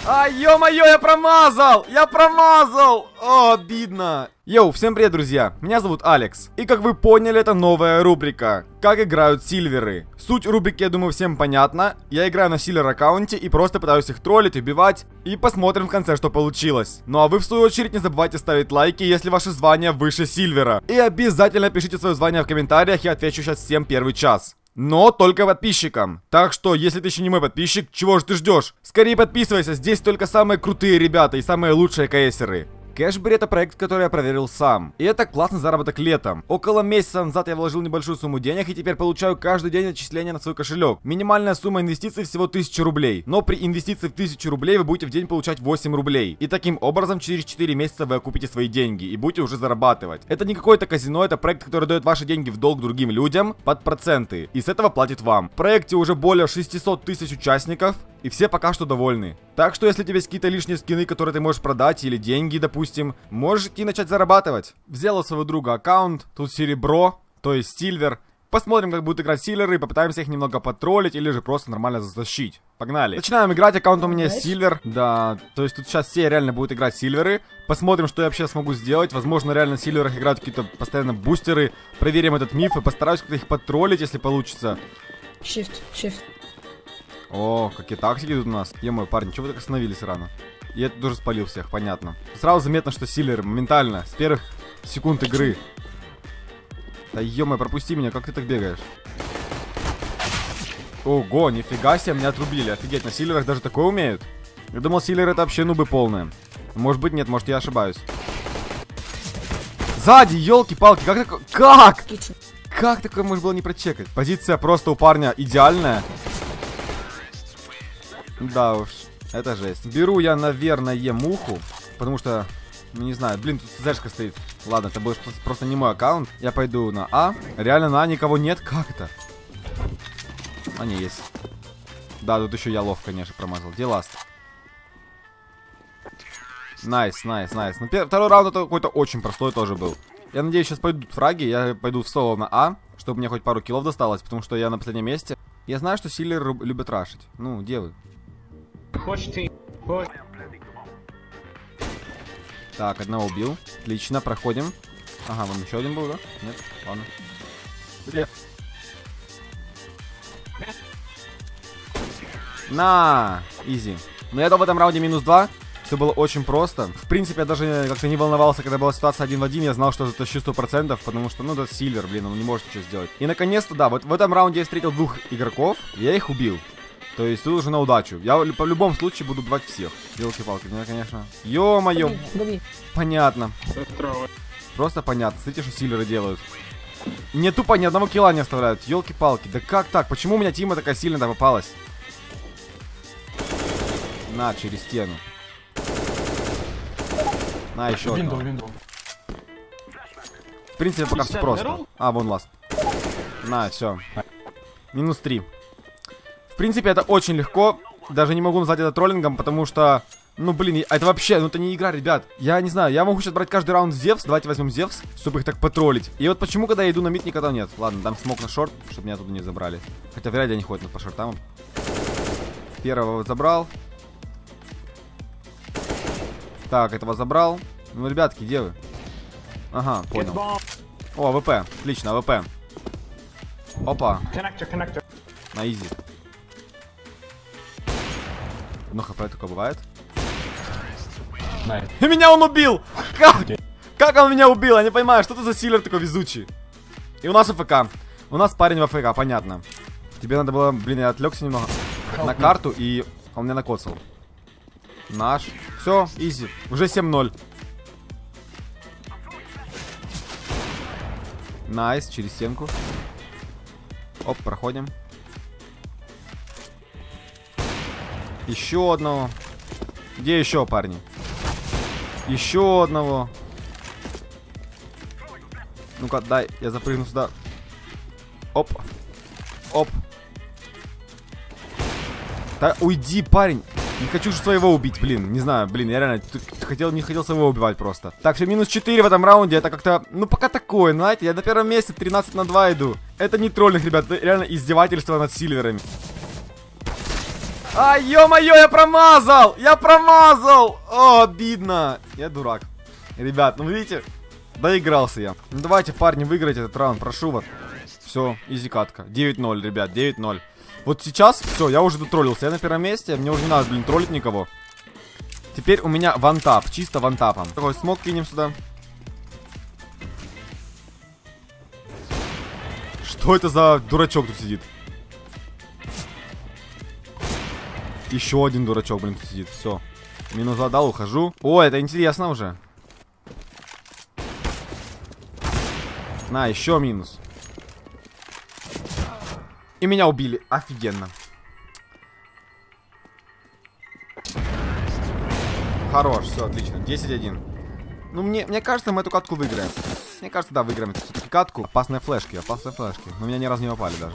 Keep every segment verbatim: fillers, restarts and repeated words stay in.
А, ё-моё, я промазал! Я промазал! О, обидно. Йоу, всем привет, друзья. Меня зовут Алекс. И как вы поняли, это новая рубрика. Как играют сильверы. Суть рубрики, я думаю, всем понятна. Я играю на сильвер аккаунте и просто пытаюсь их троллить, убивать. И посмотрим в конце, что получилось. Ну а вы, в свою очередь, не забывайте ставить лайки, если ваше звание выше сильвера. И обязательно пишите свое звание в комментариях, я отвечу сейчас всем первый час. Но только подписчикам. Так что, если ты еще не мой подписчик, чего же ты ждешь? Скорее подписывайся, здесь только самые крутые ребята и самые лучшие кэсеры. Кэшбери — это проект, который я проверил сам. И это классный заработок летом. Около месяца назад я вложил небольшую сумму денег и теперь получаю каждый день отчисления на свой кошелек. Минимальная сумма инвестиций всего тысяча рублей. Но при инвестиции в тысячу рублей вы будете в день получать восемь рублей. И таким образом через четыре месяца вы окупите свои деньги и будете уже зарабатывать. Это не какое-то казино, это проект, который дает ваши деньги в долг другим людям под проценты. И с этого платит вам. В проекте уже более шестисот тысяч участников. И все пока что довольны. Так что, если у тебя есть какие-то лишние скины, которые ты можешь продать, или деньги, допустим, можешь идти начать зарабатывать. Взял у своего друга аккаунт, тут серебро, то есть сильвер. Посмотрим, как будут играть сильверы, и попытаемся их немного потроллить, или же просто нормально затащить. Погнали. Начинаем играть, аккаунт у меня сильвер. Да, то есть тут сейчас все реально будут играть сильверы. Посмотрим, что я вообще смогу сделать. Возможно, реально в сильверах играют какие-то постоянно бустеры. Проверим этот миф и постараюсь как-то их потроллить, если получится. Shift, shift. О, какие тактики тут у нас. Е-мой, парни, чего вы так остановились рано? И это тоже спалил всех, понятно. Сразу заметно, что сильверы моментально, с первых секунд игры. Да е-мой, пропусти меня, как ты так бегаешь? Ого, нифига себе, меня отрубили. Офигеть, на сильверах даже такое умеют. Я думал, сильверы это вообще нубы полные. Может быть, нет, может я ошибаюсь. Сзади, елки-палки, как такое? Как? Как такое можно было не прочекать? Позиция просто у парня идеальная. Да уж, это жесть. Беру я, наверное, муху, потому что, ну не знаю, блин, тут зэшка стоит. Ладно, это будет просто не мой аккаунт. Я пойду на А. Реально на А никого нет? Как это? А, не, есть. Да, тут еще я лов, конечно, промазал. Где ласт? Найс, найс, найс. Ну, второй раунд это какой-то очень простой тоже был. Я надеюсь, сейчас пойдут фраги, я пойду в соло на А, чтобы мне хоть пару киллов досталось, потому что я на последнем месте. Я знаю, что сильверы любят рашить. Ну, где вы? Так, одного убил. Отлично, проходим. Ага, вон еще один был, да? Нет? Ладно. Привет. На, изи. Но я дал в этом раунде минус два. Все было очень просто. В принципе, я даже как-то не волновался, когда была ситуация один в один. Я знал, что затащу сто процентов, потому что, ну, это сильвер, блин, он не может ничего сделать. И, наконец-то, да, вот в этом раунде я встретил двух игроков, я их убил. То есть тут уже на удачу. Я по любом случае буду брать всех. Елки-палки, меня, конечно. Ё-моё. Понятно. Просто понятно. Смотрите, что сильверы делают. Мне тупо ни одного килла не оставляют. Елки-палки. Да как так? Почему у меня тима такая сильная попалась? На, через стену. На, еще одного. В принципе, пока все просто. А, вон ласт. На, все. Минус три. В принципе, это очень легко. Даже не могу назвать это троллингом, потому что... Ну, блин, это вообще... Ну, это не игра, ребят. Я не знаю, я могу сейчас брать каждый раунд Зевс. Давайте возьмем Зевс, чтобы их так потроллить. И вот почему, когда я иду на мид, никогда нет. Ладно, дам смог на шорт, чтобы меня оттуда не забрали. Хотя вряд ли они ходят по шортам. Первого забрал. Так, этого забрал. Ну, ребятки, где вы? Ага, понял. О, АВП. Отлично, АВП. Опа. На изи. Ну, хп такое бывает. И меня он убил! Как? Как он меня убил? Я не понимаю, что это за сильвер такой везучий. И у нас АФК. У нас парень в АФК, понятно. Тебе надо было, блин, я отвлекся немного на карту, и он меня накоцал. Наш. Все, изи. Уже семь ноль. Найс, через стенку. Оп, проходим. Еще одного. Где еще, парни? Еще одного. Ну-ка, дай, я запрыгну сюда. Оп. Оп. Да уйди, парень. Не хочу же своего убить, блин. Не знаю, блин, я реально хотел, не хотел своего убивать просто. Так, все, минус четыре в этом раунде. Это как-то, ну, пока такое, знаете. Я на первом месте тринадцать на два иду. Это не троллинг, ребят. Это реально издевательство над сильверами. А, ё-моё, я промазал! Я промазал! О, обидно. Я дурак. Ребят, ну видите, доигрался я. Ну давайте, парни, выиграйте этот раунд, прошу вас. Все, изи катка. девять ноль, ребят, девять ноль. Вот сейчас, все, я уже дотроллился. Я на первом месте, мне уже не надо, блин, троллить никого. Теперь у меня вантап, чисто вантапом. Такой смог кинем сюда. Что это за дурачок тут сидит? Еще один дурачок, блин, тут сидит. Все. Минус задал, ухожу. О, это интересно уже. На, еще минус. И меня убили. Офигенно. Хорош, все, отлично. десять один. Ну, мне, мне кажется, мы эту катку выиграем. Мне кажется, да, выиграем эту все-таки катку. Опасные флешки, опасные флешки. Но меня ни разу не попали даже.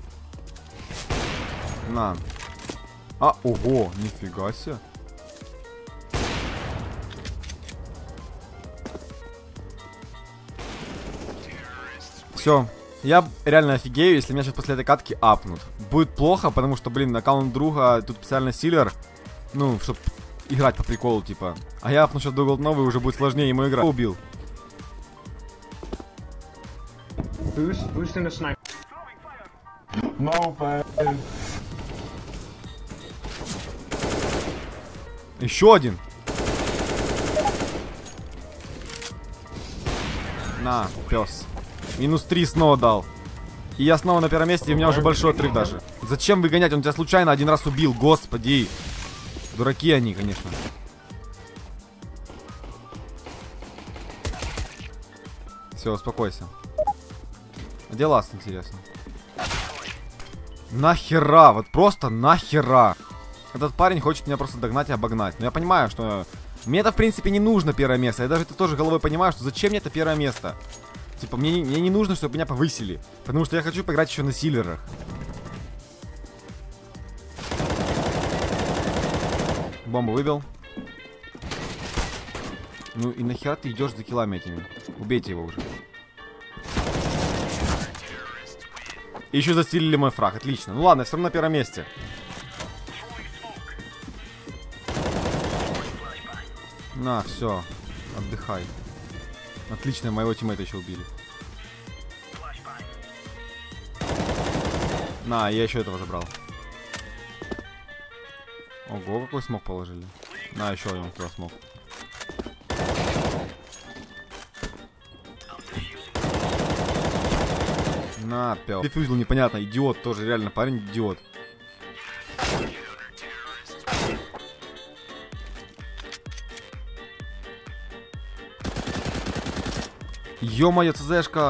На. А, ого, нифига себе. Все. Я реально офигею, если меня сейчас после этой катки апнут. Будет плохо, потому что, блин, аккаунт друга, тут специально силер. Ну, чтобы играть по приколу, типа. А я апну сейчас до голд новый, уже будет сложнее ему играть. Убил. Who's, who's in the sniper? No, Еще один. На, пес. Минус три снова дал. И я снова на первом месте, и у меня уже большой отрыв даже. Зачем выгонять? Он тебя случайно один раз убил, господи. Дураки они, конечно. Все, успокойся. Где ласт, интересно? Нахера, вот просто нахера. Этот парень хочет меня просто догнать и обогнать. Но я понимаю, что мне это в принципе не нужно первое место. Я даже это тоже головой понимаю, что зачем мне это первое место. Типа, мне, мне не нужно, чтобы меня повысили. Потому что я хочу поиграть еще на силерах. Бомбу выбил. Ну и нахера ты идешь за киллами этими? Убейте его уже. И еще застилили мой фраг. Отлично. Ну ладно, я все равно на первом месте. На, все. Отдыхай. Отлично, моего тиммейта еще убили. На, я еще этого забрал. Ого, какой смог положили. На, еще один кто смог. На, пел. Дефьюзил непонятно, идиот тоже, реально, парень идиот. Ё-моё, цзшка.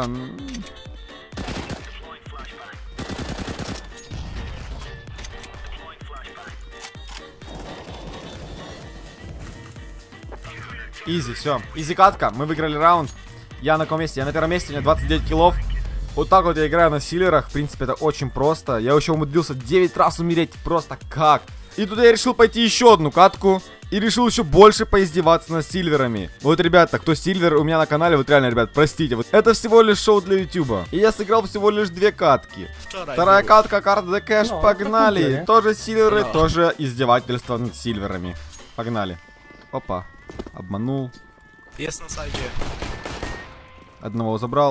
Изи, все. Изи катка. Мы выиграли раунд. Я на каком месте? Я на первом месте, у меня двадцать девять киллов. Вот так вот я играю на силерах. В принципе, это очень просто. Я еще умудрился девять раз умереть. Просто как? И тут я решил пойти еще одну катку. И решил еще больше поиздеваться над сильверами. Вот, ребята, кто сильвер у меня на канале, вот реально, ребят, простите. Вот это всего лишь шоу для ютуба. И я сыграл всего лишь две катки. Вторая катка, карта The Cash, no, погнали. Тоже сильверы, no. тоже издевательство над сильверами. Погнали. Опа. Обманул. Есть на сайте. Одного забрал.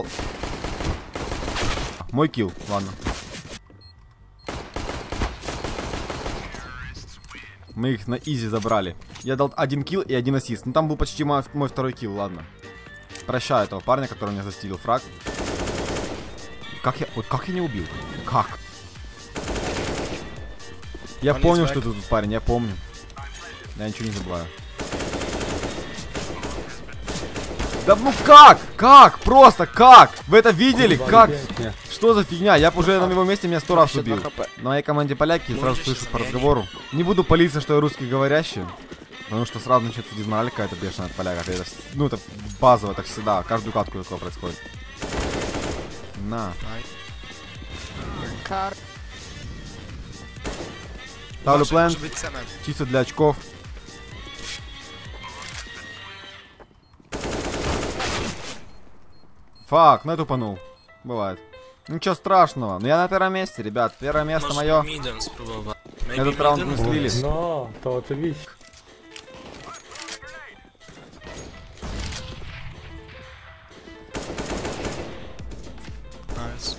Мой килл, ладно. Мы их на изи забрали. Я дал один килл и один ассист. Ну там был почти мой, мой второй килл, ладно. Прощаю этого парня, который меня застилил фраг. Как я... Вот как я не убил? Как? Я Он помню, что ты тут парень, я помню. Я ничего не забываю. Да ну как? Как? Просто как? Вы это видели? Как? Что за фигня? Я бы уже на его месте меня сто раз убил. На моей команде поляки, сразу слышу по разговору. Не буду палиться, что я русскоговорящий. Потому что сразу начнется дизмораль какая-то бешеная от поляков. Это, ну это базово так всегда. Каждую катку такое происходит. На. Ставлю плент. Чисто для очков. Фак, ну я тупанул. Бывает. Ничего страшного. Но я на первом месте, ребят. Первое место мое. Этот раунд мы слили. No, to oczywiście. Nice.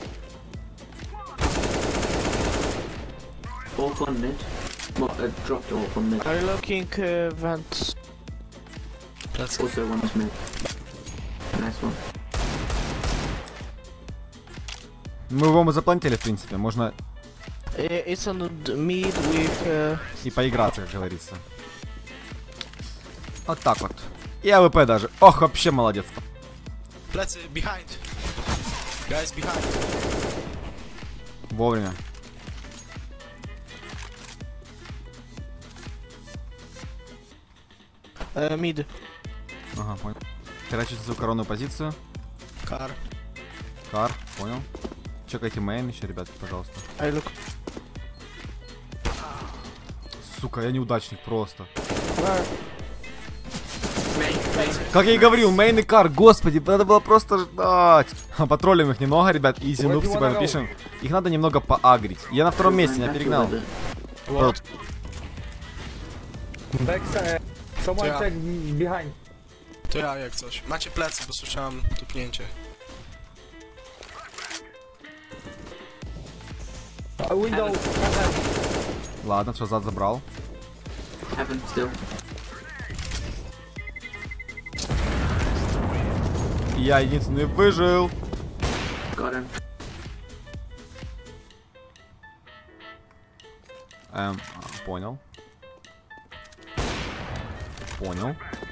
Off on mid. Well, uh, dropped off on mid. Are you looking uh, vents? Let's go. Also one's mid. Nice one. Мы его заплантили, в принципе. Можно Uh, it's on the mid with. Uh, и поиграться, как говорится. Вот так вот. И АВП даже. Ох, вообще молодец. Let's uh, behind. Guys behind. Вовремя. uh, mid. Ага, понял. Короче, свою коронную позицию. Car. Кар, понял. Чекайте мейн еще, ребятки, пожалуйста. I look. Сука, я неудачник просто. Where? Main, main. Как я и говорил, мейн и кар, господи, надо было просто ждать. Потроллим их немного, ребят, изи Ой, нубсы пивона напишем. Их надо немного поагрить. Я на втором месте, меня перегнал. What? Backside. Someone Yeah. check behind. To ja jak coś. Macie plecy, bo słyszałem tupnięcie. A window. Heaven. Ладно, что зад забрал. Heaven still. Я единственный выжил. Got him. Эм, а, понял. Понял.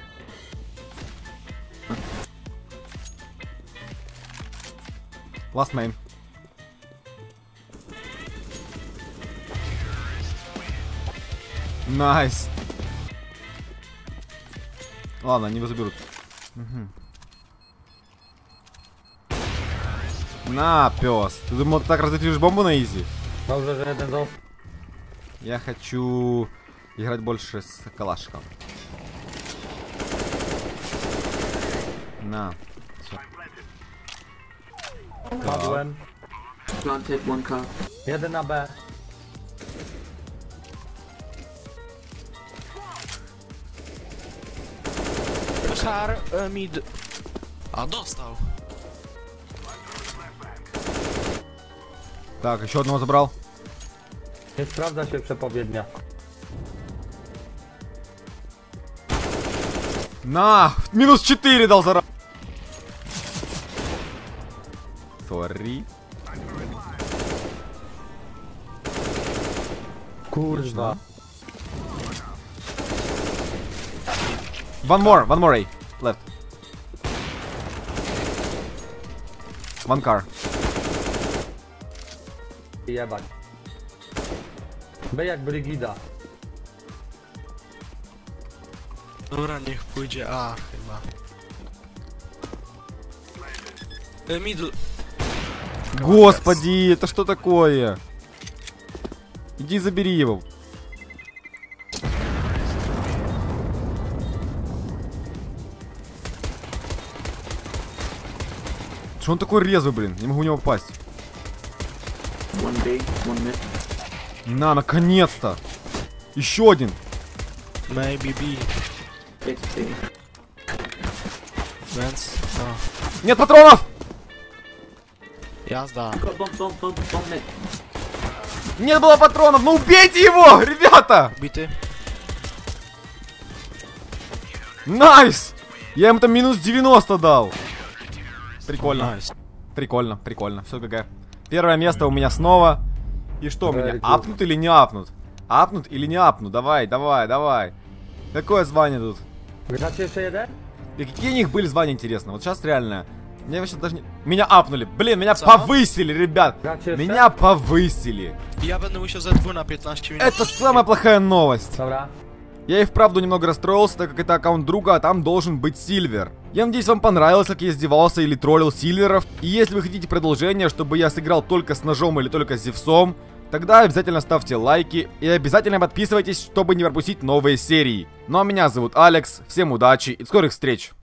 Last main. Найс. Ладно, они его заберут. Мгм. На, пес. Ты думал, ты так разыгрываешь бомбу на изи? Dobrze, że jeden został. Я хочу играть больше с калашиком. На. Всё. Padłem. Planted one car. Jeden na B. Car uh, mid. A dostał. Так, еще одного забрал. Nie sprawdza się przepowiednia. На! Минус четыре дал за. Сори. Kurwa. One more, one more A. Left. One car. Jebać. B jak Brygida. Dobra, niech pójdzie A chyba. E, middle. Господи, это что такое? Иди забери его. Что он такой резвый, блин? Не могу в него попасть. One B, one mid. На, наконец-то! Еще один! Maybe B. It's B. Więc. No. Нет патронов! Jazda. Got bomb, bomb, bomb, bomb mid. Нет было патронов! Ну убейте его, ребята! Bity. Найс! Я ему там минус девяносто дал. Прикольно. Nice. Прикольно, прикольно. Все ГГ. Первое место у меня снова. И что, Very меня good. апнут или не апнут? Апнут или не апнут? Давай, давай, давай. Какое звание тут? Gracie jeszcze jeden? И какие у них были звания, интересно? Вот сейчас реально. Мне вообще даже не... Меня апнули. Блин, меня Co? повысили, ребят. Gracie jeszcze? Меня повысили. I ja będę musiał ze dwóch na piętnaście minut. Это самая плохая новость. Dobra. Я и вправду немного расстроился, так как это аккаунт друга, а там должен быть Сильвер. Я надеюсь, вам понравилось, как я издевался или троллил Сильверов. И если вы хотите продолжение, чтобы я сыграл только с ножом или только с Зевсом, тогда обязательно ставьте лайки и обязательно подписывайтесь, чтобы не пропустить новые серии. Ну а меня зовут Алекс, всем удачи и скорых встреч!